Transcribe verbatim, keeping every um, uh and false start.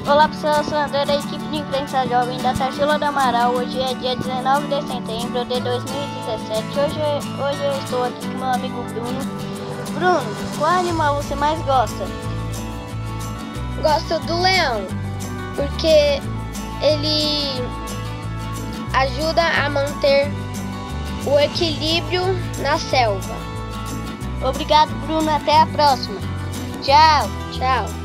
Olá pessoal, sou o André da equipe de imprensa jovem da Tarsila do Amaral. Hoje é dia dezenove de setembro de dois mil e dezessete. Hoje, hoje eu estou aqui com meu amigo Bruno. Bruno, qual animal você mais gosta? Gosto do leão, porque ele ajuda a manter o equilíbrio na selva. Obrigado, Bruno. Até a próxima. Tchau. Tchau.